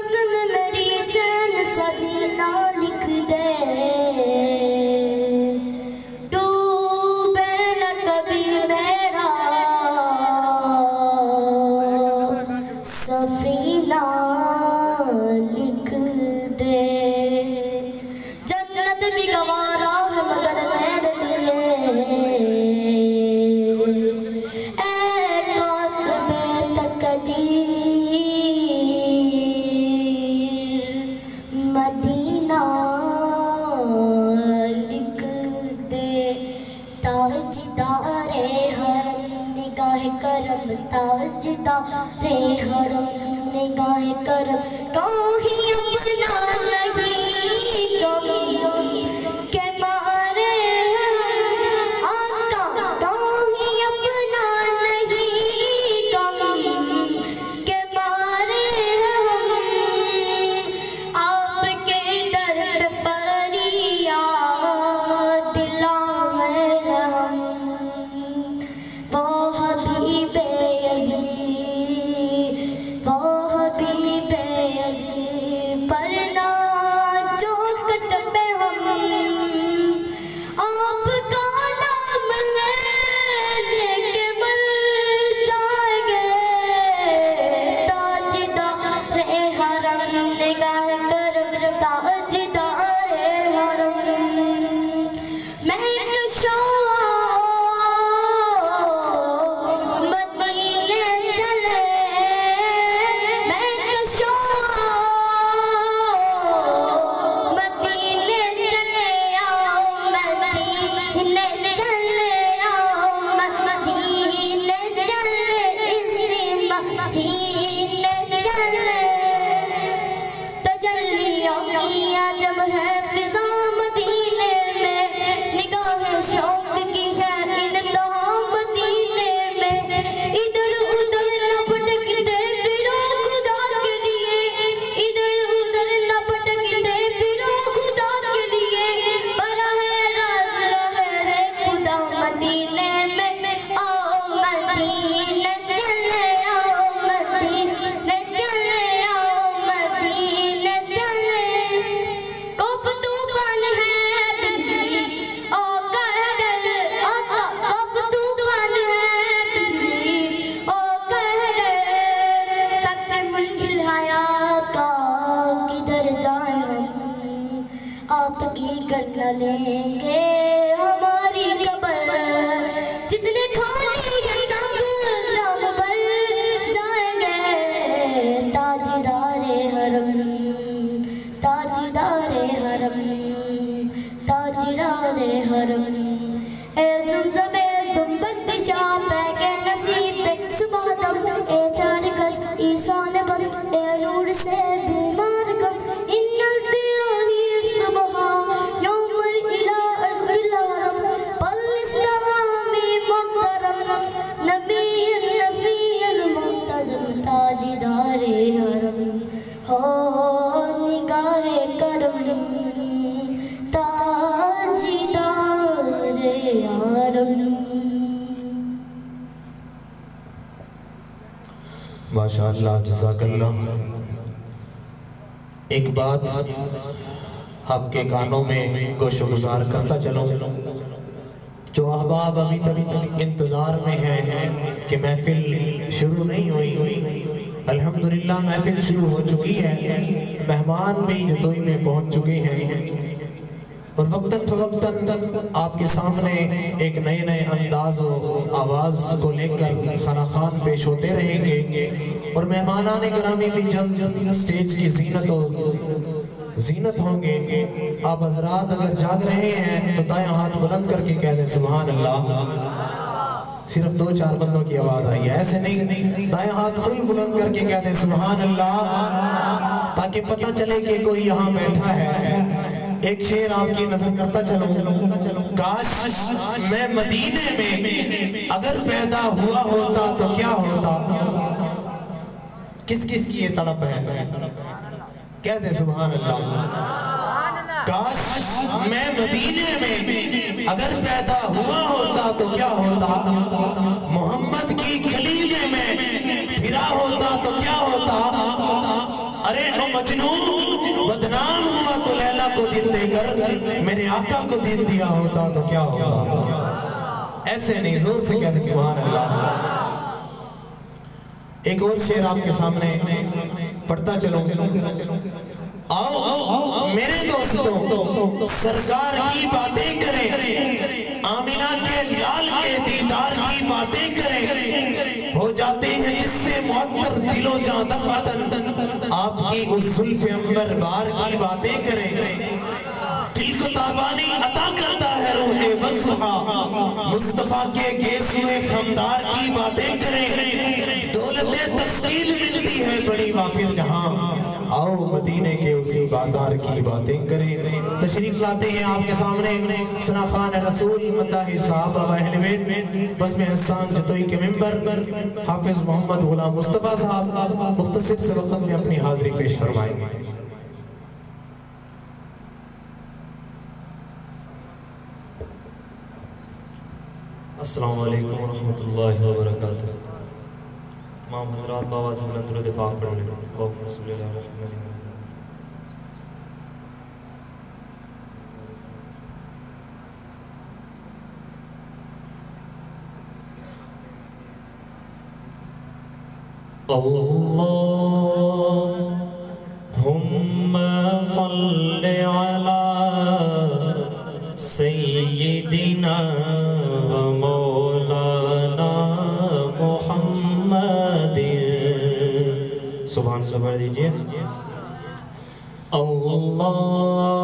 रंग में मेरी जान सजना लिख दे, डूबे न कभी मेरा सफीना लिख दे। जन्नत भी गवारा है मगर मेरे लिए, ऐ कातिबे तकदीर मदीना लिख दे। ताजदारे हरम निगाह करम, ताजदारे हरम निगाह करम, कहीं अपना नहीं के मारे आका, कहीं अपना नहीं के मारे आपके दर पे फरियाद लाए हम। वो हबीबे अज़ीज़, वो हबीबे अज़ीज़, पर ना चौखट पे हम आपका नाम लेके मर जाएंगे। ताजदारे हरम निगाह करम, ताजदारे हरम महकशा मदीने चले, महकशा मदीने चले आओ, मदीने चले आओ, मदीने चले, इसी मदीने चले। तजल्लियों की आजम है फिज़ा मदीने में, निगाह शौक की है इंतहा मदीने में। इधर उधर न भटकते फिरो खुदा के लिए, इधर उधर न भटकते फिरो खुदा के लिए, बड़ा है राज रहे खुदा मदीने में। आओ मदीने चले आओ, मदीने चले आओ, मदीने चले। कब तूफान है बिजली ओ कहर आता, कब तूफान है बिजली ओ कहर, सबसे मुश्किल हयात का किधर जाए हम, आपकी करना लेंगे हमारी कबर। जितने खाली है सब राह पर जाएंगे। ताजदारे हरम, ताजदारे हरम, ताजदारे हरम, ए ज़ुमज़मे ज़ुम्बतशा पैके नसीब सुबह दम, ए चारकस ईसान बस, ए नूर से बीमार कम, इन्नल दियाही सुबह यौमल इला अर्ज़िल हरम, पल इस्लामी मुकरम, नबीयन नबीयन मुंतज़म, ताजदारे हरम हो निगाहे करम, ताजदारे हरम। माशाअल्लाह, जज़ाकल्लाह। एक बात आपके कानों में गोशोगुजार करता चलो, जो अहबाब अभी तक इंतजार में हैं कि महफिल शुरू नहीं हुई, अल्हम्दुलिल्लाह महफिल शुरू हो चुकी है, मेहमान भी जतोई में पहुंच चुके हैं और वक्तन फवक्तन आपके सामने एक नए नए अंदाज और आवाज़ को लेकर सना खान पेश होते रहेंगे और मेहमानान गिरामी भी जल्द स्टेज की ज़ीनत होंगे। आप हज़रात अगर जाग रहे हैं तो दायां हाथ बुलंद करके कह दें सुभान अल्लाह। सिर्फ 2-4 बंदों की आवाज़ आई है, ऐसे नहीं, दायां हाथ फुल बुलंद करके कह दें सुभान अल्लाह, ताकि पता चले कि कोई यहाँ बैठा है। एक शेर आपकी नजर करता चलो, काश मैं मदीने में अगर पैदा हुआ होता तो क्या होता। किस किस की ये तड़प है, कह दे सुभान अल्लाह। काश मैं मदीने में अगर पैदा हुआ होता तो क्या होता, मोहम्मद की गली में फिरा होता तो क्या होता। अरे मेरे आका को दिल दिया होता तो क्या होता। ऐसे नहीं, जोर से कहते सुभान अल्लाह। एक और शेर आपके सामने पढ़ता चलो। आओ मेरे दोस्तों सरकार की बातें करें, आमिना के लाल के दीदार की बातें करें, हो जाते हैं जिससे मुअत्तर दिलो जां दफअतन, आपकी उस जुल्फ़े अंबर बार की बातें करें। दिल को ताबानी अता करता है रूहे बसहा, मुस्तफा के गेसुए खमदार की बातें करें। दौलते तस्कील मिलती है बड़ी वाकिल जहां, आओ मदीने के उसी बाजार की बातें करें। तशरीफ लाते हैं आपके सामने सना खान रसूल मदाही साहब अहले बैत में बस में हसन जतोई के मेंबर हाफिज मोहम्मद गुलाम मुस्तफा साहब मुख्तसर से वक्त में अपनी हाजिरी पेश फरमाएंगे। अस्सलामु अलैकुम वरहमतुल्लाहि वबरकातुहू। तमाम हज़रात बाबा से बुलंद दुरूद पाक पढ़ लें। अल्लाहुम्मा सल्लि अला मुहम्मद। अल्लाहुम्मा सल्लि अला सय्यिदिना मौलाना मुहम्मद। सुभान अल्लाह पढ़ दीजिए। अल्लाह